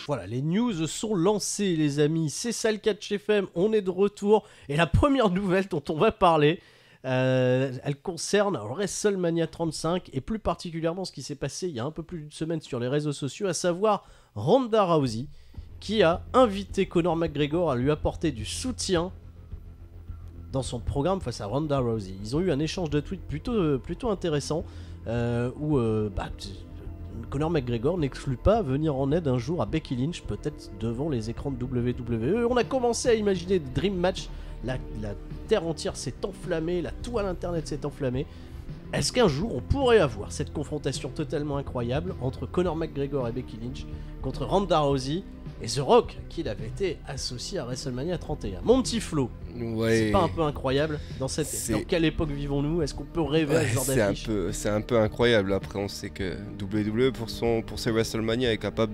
Voilà, les news sont lancées, les amis. C'est ça le Catch FM, on est de retour. Et la première nouvelle dont on va parler, elle concerne WrestleMania 35 et plus particulièrement ce qui s'est passé il y a un peu plus d'une semaine sur les réseaux sociaux, à savoir Ronda Rousey qui a invité Conor McGregor à lui apporter du soutien dans son programme face à Ronda Rousey. Ils ont eu un échange de tweets plutôt intéressant où Conor McGregor n'exclut pas venir en aide un jour à Becky Lynch, peut-être devant les écrans de WWE. On a commencé à imaginer des Dream Match, la terre entière s'est enflammée, la toile internet s'est enflammée. Est-ce qu'un jour on pourrait avoir cette confrontation totalement incroyable entre Conor McGregor et Becky Lynch contre Ronda Rousey et The Rock, qui avait été associé à WrestleMania 31. Mon petit Flo, c'est pas un peu incroyable dans quelle époque vivons-nous? Est-ce qu'on peut rêver à ce genre d'affiche? C'est un peu incroyable. Après, on sait que WWE pour ses WrestleMania est capable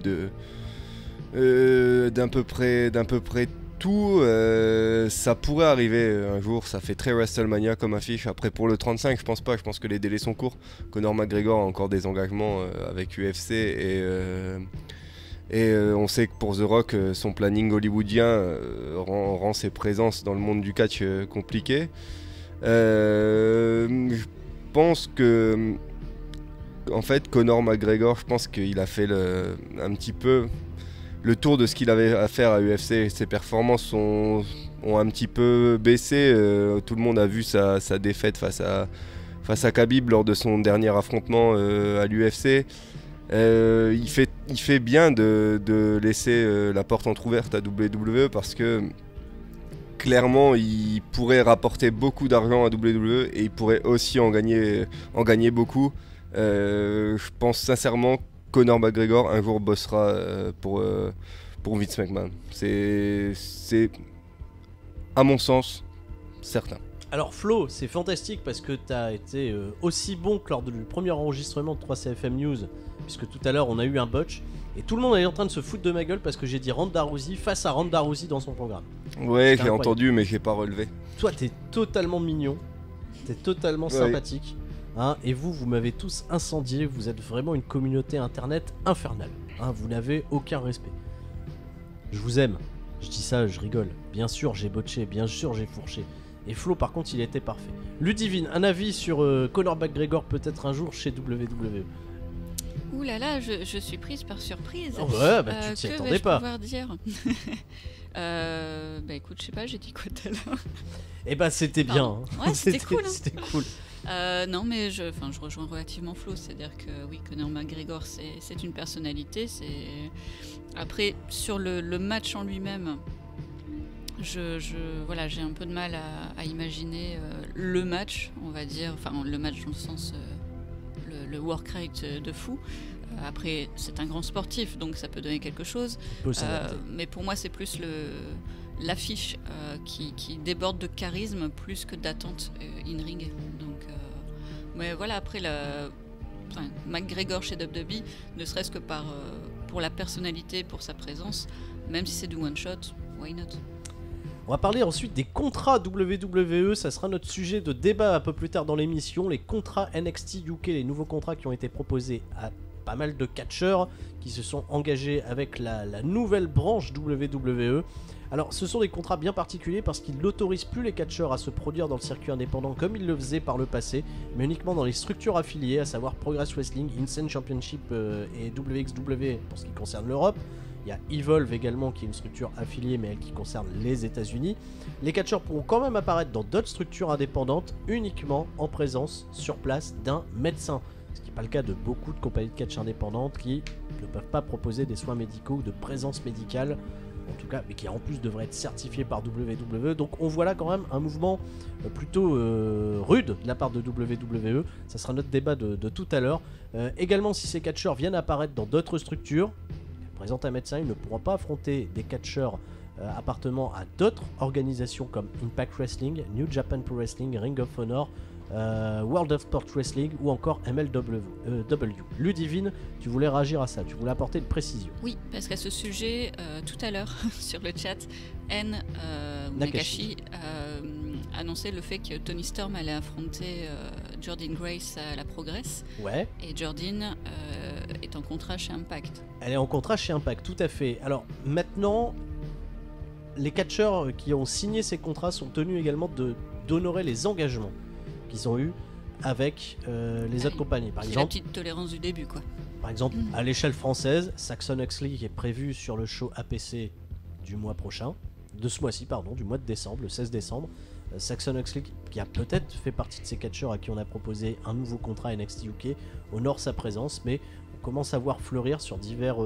d'un peu près tout. Ça pourrait arriver un jour. Ça fait très WrestleMania comme affiche. Après, pour le 35, je pense pas. Je pense que les délais sont courts. Conor McGregor a encore des engagements avec UFC et on sait que pour The Rock, son planning hollywoodien rend ses présences dans le monde du catch compliquées. Je pense que, en fait, Conor McGregor, je pense qu'il a fait un petit peu le tour de ce qu'il avait à faire à UFC. Ses performances ont un petit peu baissé. Tout le monde a vu sa défaite face à Khabib lors de son dernier affrontement à l'UFC. Il fait bien de laisser la porte entrouverte à WWE parce que clairement il pourrait rapporter beaucoup d'argent à WWE et il pourrait aussi en gagner beaucoup. Je pense sincèrement que Conor McGregor un jour bossera pour Vince McMahon. C'est à mon sens certain. Alors Flo, c'est fantastique parce que tu as été aussi bon que lors du premier enregistrement de 3CFM News, puisque tout à l'heure on a eu un botch et tout le monde est en train de se foutre de ma gueule parce que j'ai dit Ronda Rousey face à Ronda Rousey dans son programme. Ouais, j'ai entendu mais j'ai pas relevé. Toi t'es totalement mignon, t'es totalement sympathique, hein, et vous m'avez tous incendié, vous êtes vraiment une communauté internet infernale, hein, vous n'avez aucun respect. Je vous aime, je dis ça, je rigole, bien sûr j'ai botché, bien sûr j'ai fourché. Et Flo, par contre, il était parfait. Ludivine, un avis sur Conor McGregor peut-être un jour chez WWE? Ouh là là, je suis prise par surprise. Oh ouais, bah tu t'y attendais pas. Que vais-je pouvoir dire? Bah écoute, je sais pas, j'ai dit quoi tout à l'heure? Eh bah c'était bien. Hein. Ouais, c'était cool. Hein. C'était cool. Non mais je rejoins relativement Flo, c'est-à-dire que oui, Conor McGregor c'est une personnalité. Après, sur le match en lui-même, voilà, j'ai un peu de mal à imaginer le match, on va dire, enfin le match dans le sens le work rate de fou. Après, c'est un grand sportif, donc ça peut donner quelque chose. Mais pour moi, c'est plus l'affiche qui déborde de charisme plus que d'attente in-ring. Donc, mais voilà, après, McGregor chez WWE, ne serait-ce que pour la personnalité, pour sa présence, même si c'est du one-shot, why not? On va parler ensuite des contrats WWE, ça sera notre sujet de débat un peu plus tard dans l'émission. Les contrats NXT UK, les nouveaux contrats qui ont été proposés à pas mal de catcheurs qui se sont engagés avec la nouvelle branche WWE. Alors ce sont des contrats bien particuliers parce qu'ils n'autorisent plus les catcheurs à se produire dans le circuit indépendant comme ils le faisaient par le passé, mais uniquement dans les structures affiliées, à savoir Progress Wrestling, Insane Championship et WXW pour ce qui concerne l'Europe. Il y a Evolve également qui est une structure affiliée mais elle qui concerne les États-Unis. Les catcheurs pourront quand même apparaître dans d'autres structures indépendantes uniquement en présence sur place d'un médecin. Ce qui n'est pas le cas de beaucoup de compagnies de catch indépendantes qui ne peuvent pas proposer des soins médicaux ou de présence médicale, en tout cas, mais qui en plus devraient être certifiés par WWE. Donc on voit là quand même un mouvement plutôt rude de la part de WWE. Ça sera notre débat de tout à l'heure. Également, si ces catcheurs viennent apparaître dans d'autres structures, présente un médecin, il ne pourra pas affronter des catcheurs appartenant à d'autres organisations comme Impact Wrestling, New Japan Pro Wrestling, Ring of Honor, World of Sport Wrestling ou encore MLW. Ludivine, tu voulais réagir à ça, tu voulais apporter une précision. Oui, parce qu'à ce sujet, tout à l'heure sur le chat, Nakashi annonçait le fait que Tony Storm allait affronter Jordynne Grace à la Progress. Ouais. Et Jordynne est en contrat chez Impact. Elle est en contrat chez Impact, tout à fait. Alors maintenant, les catcheurs qui ont signé ces contrats sont tenus également d'honorer les engagements qu'ils ont eus avec les autres compagnies. Par C'est la exemple, petite tolérance du début, quoi. Par exemple, à l'échelle française, Saxon Huxley qui est prévu sur le show APC du mois prochain, de ce mois-ci, pardon, du mois de décembre, le 16 décembre. Saxon Huxley, qui a peut-être fait partie de ces catcheurs à qui on a proposé un nouveau contrat NXT UK, honore sa présence, mais on commence à voir fleurir sur divers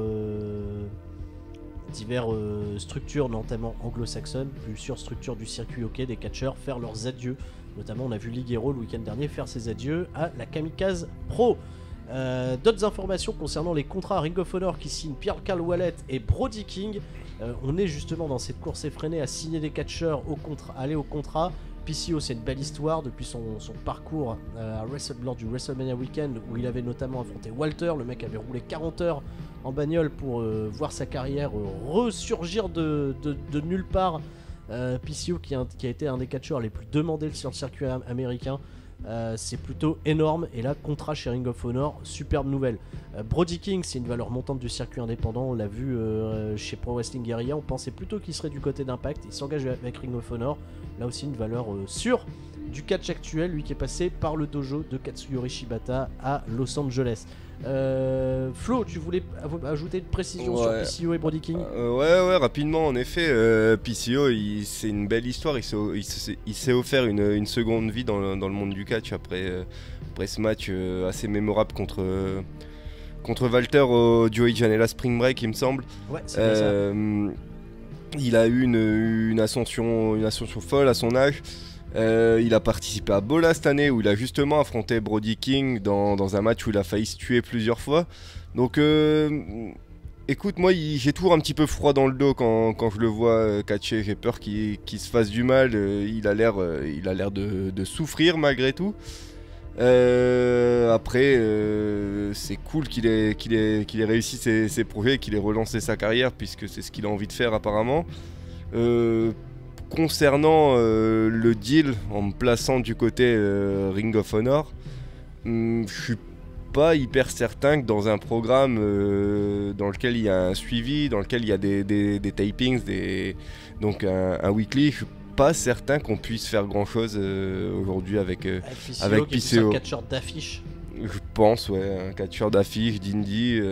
structures, notamment anglo-saxonnes, plusieurs structures du circuit UK, des catcheurs faire leurs adieux. Notamment, on a vu Ligero le week-end dernier faire ses adieux à la Kamikaze Pro. D'autres informations concernant les contrats Ring of Honor qui signent Pierre-Carl Ouellet et Brody King. On est justement dans cette course effrénée à signer des catcheurs aller au contrat. PCO, c'est une belle histoire depuis son parcours lors du WrestleMania Weekend où il avait notamment affronté Walter. Le mec avait roulé 40 heures en bagnole pour voir sa carrière ressurgir de nulle part. PCO qui a été un des catcheurs les plus demandés sur le circuit américain. C'est plutôt énorme, et là contrat chez Ring of Honor, superbe nouvelle. Brody King, c'est une valeur montante du circuit indépendant, on l'a vu chez Pro Wrestling Guerrilla, on pensait plutôt qu'il serait du côté d'Impact, il s'engage avec Ring of Honor, là aussi une valeur sûre du catch actuel, lui qui est passé par le dojo de Katsuyori Shibata à Los Angeles. Flo, tu voulais ajouter une précision sur PCO et Brody King? Ouais, rapidement, en effet, PCO, c'est une belle histoire, il s'est offert une seconde vie dans le monde du catch après ce match assez mémorable contre Walter au Joey Janela Spring Break, il me semble. Ouais, c'est bien ça. Il a eu une ascension folle à son âge. Il a participé à Bola cette année où il a justement affronté Brody King dans un match où il a failli se tuer plusieurs fois. Donc écoute, moi j'ai toujours un petit peu froid dans le dos quand je le vois catcher. J'ai peur qu'il se fasse du mal. Il a l'air de souffrir malgré tout. Après c'est cool qu'il ait réussi ses projets, qu'il ait relancé sa carrière puisque c'est ce qu'il a envie de faire apparemment. Concernant le deal en me plaçant du côté Ring of Honor, je suis pas hyper certain que dans un programme dans lequel il y a un suivi, dans lequel il y a des tapings, donc un weekly, je suis pas certain qu'on puisse faire grand chose aujourd'hui avec PCO. Un catcheur d'affiche. Je pense, ouais, un catcheur d'affiche, d'indie.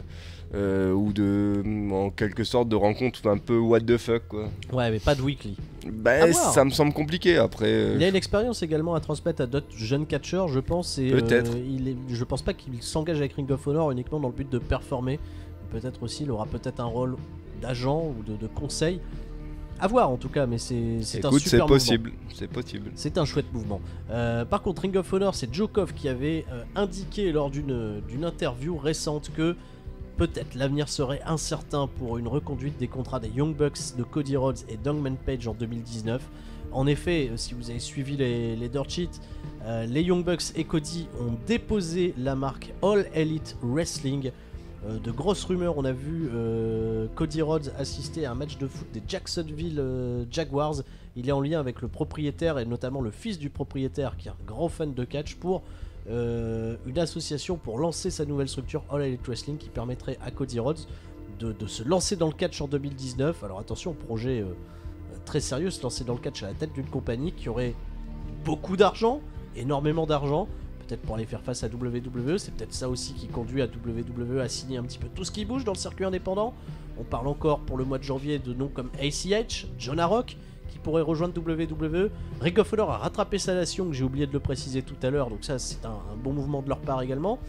Ou en quelque sorte de rencontre un peu what the fuck quoi. Ouais, mais pas de weekly. Ça me semble compliqué après. Il a une expérience également à transmettre à d'autres jeunes catcheurs, je pense. Et, peut-être. Je pense pas qu'il s'engage avec Ring of Honor uniquement dans le but de performer. Peut-être aussi, il aura peut-être un rôle d'agent ou de conseil. À voir en tout cas, mais c'est un super mouvement. C'est possible. C'est un chouette mouvement. Par contre, Ring of Honor, c'est Joe Koff qui avait indiqué lors d'une interview récente que peut-être l'avenir serait incertain pour une reconduite des contrats des Young Bucks de Cody Rhodes et Dangman Page en 2019. En effet, si vous avez suivi les dirt sheets, les Young Bucks et Cody ont déposé la marque All Elite Wrestling. De grosses rumeurs, on a vu Cody Rhodes assister à un match de foot des Jacksonville Jaguars. Il est en lien avec le propriétaire et notamment le fils du propriétaire qui est un grand fan de catch pour une association pour lancer sa nouvelle structure All Elite Wrestling qui permettrait à Cody Rhodes de se lancer dans le catch en 2019. Alors attention, projet très sérieux, se lancer dans le catch à la tête d'une compagnie qui aurait beaucoup d'argent, énormément d'argent, peut-être pour aller faire face à WWE. C'est peut-être ça aussi qui conduit à WWE à signer un petit peu tout ce qui bouge dans le circuit indépendant. On parle encore pour le mois de janvier de noms comme ACH, Jonah Rock qui pourrait rejoindre WWE. Ring of Honor a rattrapé sa nation, que j'ai oublié de le préciser tout à l'heure, donc ça c'est un bon mouvement de leur part également.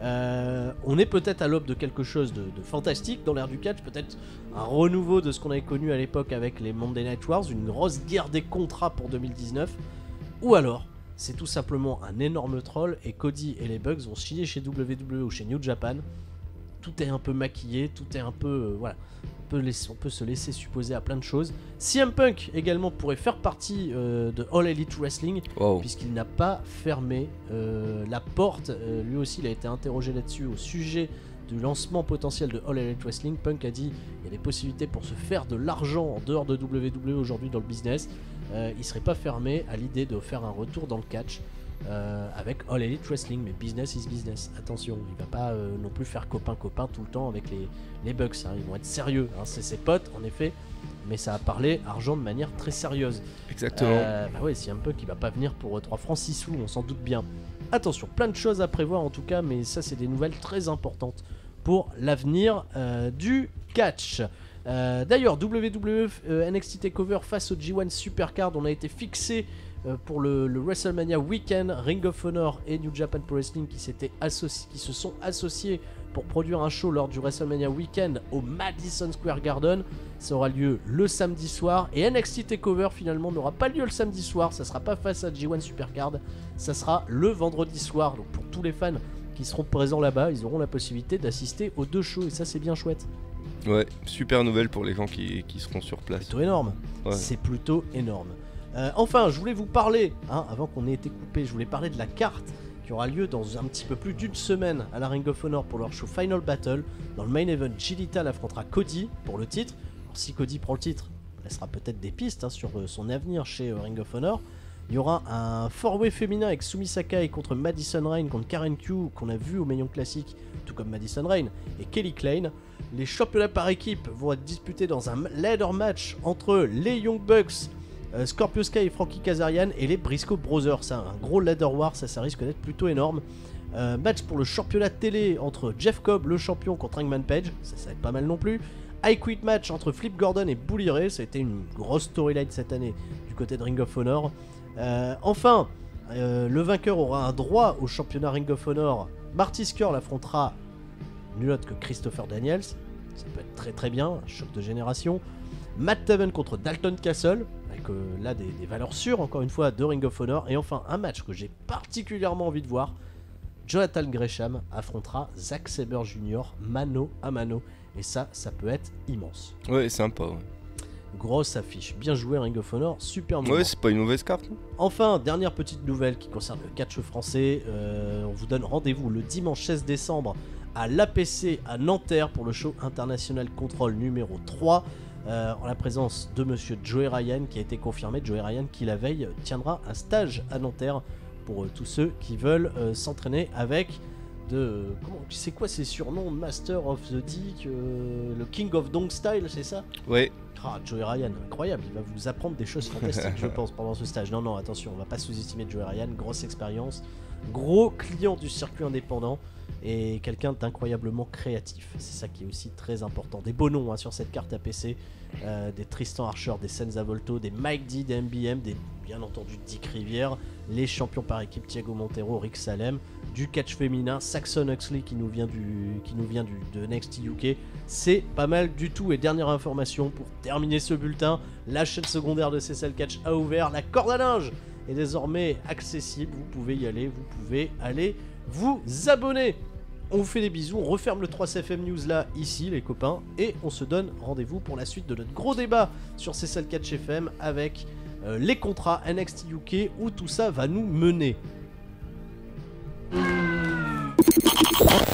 On est peut-être à l'aube de quelque chose de fantastique dans l'ère du catch, peut-être un renouveau de ce qu'on avait connu à l'époque avec les Monday Night Wars, une grosse guerre des contrats pour 2019, ou alors c'est tout simplement un énorme troll et Cody et les Bucks vont signer chez WWE ou chez New Japan. Tout est un peu maquillé, tout est un peu... voilà. On peut se laisser supposer à plein de choses. CM Punk également pourrait faire partie de All Elite Wrestling, puisqu'il n'a pas fermé la porte. Lui aussi, il a été interrogé là-dessus au sujet du lancement potentiel de All Elite Wrestling. Punk a dit qu'il y a des possibilités pour se faire de l'argent en dehors de WWE aujourd'hui dans le business. Il serait pas fermé à l'idée de faire un retour dans le catch. avec All Elite Wrestling, mais business is business, attention, il va pas non plus faire copain-copain tout le temps avec les Bucks, hein. Ils vont être sérieux, hein. C'est ses potes en effet, mais ça a parlé argent de manière très sérieuse. Exactement. Bah ouais, c'est un peu qui va pas venir pour 3 francs 6 sous, on s'en doute bien. Attention, plein de choses à prévoir en tout cas, mais ça c'est des nouvelles très importantes pour l'avenir du catch. D'ailleurs, WWE NXT TakeOver face au G1 Supercard, on a été fixé pour le WrestleMania Weekend. Ring of Honor et New Japan Pro Wrestling qui se sont associés pour produire un show lors du WrestleMania Weekend au Madison Square Garden. Ça aura lieu le samedi soir, et NXT TakeOver finalement n'aura pas lieu le samedi soir, ça sera pas face à G1 Supercard, ça sera le vendredi soir. Donc pour tous les fans qui seront présents là-bas, ils auront la possibilité d'assister aux 2 shows, et ça c'est bien chouette. Ouais, super nouvelle pour les gens qui seront sur place. Plutôt énorme, ouais. C'est plutôt énorme. Enfin, je voulais vous parler, hein, avant qu'on ait été coupé, je voulais parler de la carte qui aura lieu dans un petit peu plus d'une semaine à la Ring of Honor pour leur show Final Battle. Dans le main event, Gilita affrontera Cody pour le titre. Alors, si Cody prend le titre, on laissera peut-être des pistes sur son avenir chez Ring of Honor. Il y aura un 4-way féminin avec Sumi Sakai contre Madison Rayne contre Karen Q qu'on a vu au Maillon Classique, tout comme Madison Rayne et Kelly Klein. Les championnats par équipe vont être disputés dans un ladder match entre les Young Bucks, Scorpio Sky et Frankie Kazarian, et les Briscoe Brothers. C'est un gros ladder war, ça risque d'être plutôt énorme. Match pour le championnat télé entre Jeff Cobb, le champion, contre Hangman Page, ça va être pas mal non plus. I Quit match entre Flip Gordon et Bully Ray, ça a été une grosse storyline cette année du côté de Ring of Honor. Enfin, le vainqueur aura un droit au championnat Ring of Honor. Marty Scurll affrontera nul autre que Christopher Daniels, ça peut être très très bien, un choc de génération. Matt Taven contre Dalton Castle, avec là des valeurs sûres encore une fois de Ring of Honor. Et enfin un match que j'ai particulièrement envie de voir, Jonathan Gresham affrontera Zack Sabre Jr. mano à mano, et ça peut être immense. Ouais, sympa, ouais. Grosse affiche, bien joué Ring of Honor, super moment. Ouais, c'est pas une mauvaise carte. Enfin, dernière petite nouvelle qui concerne le catch français, on vous donne rendez-vous le dimanche 16 décembre à l'APC à Nanterre pour le show International Control numéro 3, en la présence de monsieur Joey Ryan, qui a été confirmé. Joey Ryan qui la veille tiendra un stage à Nanterre pour tous ceux qui veulent s'entraîner avec c'est quoi ces surnoms? Master of the Dick, le King of Dong Style, c'est ça? Ouais. Joey Ryan, incroyable, il va vous apprendre des choses fantastiques je pense pendant ce stage. Non, attention, on va pas sous-estimer Joey Ryan, grosse expérience, gros client du circuit indépendant et quelqu'un d'incroyablement créatif. C'est ça qui est aussi très important. Des beaux noms sur cette carte APC, des Tristan Archer, des Senza Volto, des Mike D, des MBM, des bien entendu Dick Rivière, les champions par équipe Thiago Montero, Rick Salem, du catch féminin, Saxon Huxley qui nous vient de NXT UK. C'est pas mal du tout. Et dernière information pour terminer ce bulletin, la chaîne secondaire de CSL Catch a ouvert. La corde à linge est désormais accessible, vous pouvez y aller, vous pouvez aller vous abonner. On vous fait des bisous, on referme le 3CFM News là, ici les copains, et on se donne rendez-vous pour la suite de notre gros débat sur CSL Catch FM avec les contrats NXT UK, où tout ça va nous mener.